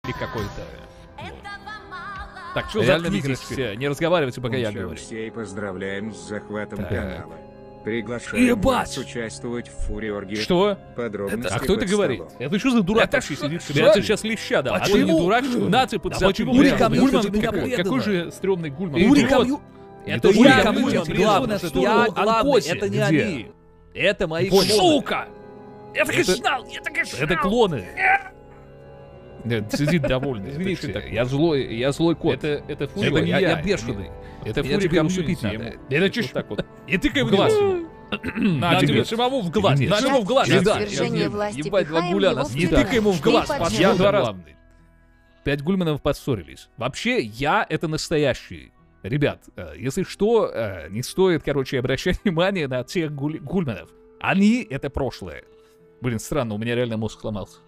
какой-то. Вот. Так, что заткнитесь, не разговаривайте, пока я говорю. Всей поздравляем с захватом Так. канала. Приглашаем Ебать! вас участвовать в фури-оргии. Что? Подробности А кто это под говорит? столом. Это что за дурак Это вообще что? сидит? Что? Я тебе сейчас леща дам. А ты не Почему? дурак, что? На ты под почему? Гульман, Гульман, Гульман, меня какой предала. же стрёмный Гульман? Ури Идиот. Камью- Это Это Ури я Камью, главный, перешел на сторону я главный, Анкоси. это не Где? они. Это мои Вот, клоны. сука! Я так и Это- знал, я так и знал. Это клоны. Нет, сидит довольный. Извините, Я злой кот. Это Фури. Это не я я. бешеный. Это Меня Фури теперь Комьюнити. усыпить надо. Это чё ж так вот? И тыкай в глаз ему. На тебе самому в глаз. Нет. На ему в глаз. Нет, Да, Свержение я- власти Ебать, два пихаем гуля его нас в не цена. тыкай ему в Ты глаз. поджог. Я Я два раз. раза. 5 Гульманов поссорились. Вообще, я это настоящий. Ребят, если что, не стоит, короче, обращать внимание на тех Гульманов. Они — это прошлое. Блин, странно, у меня реально мозг сломался.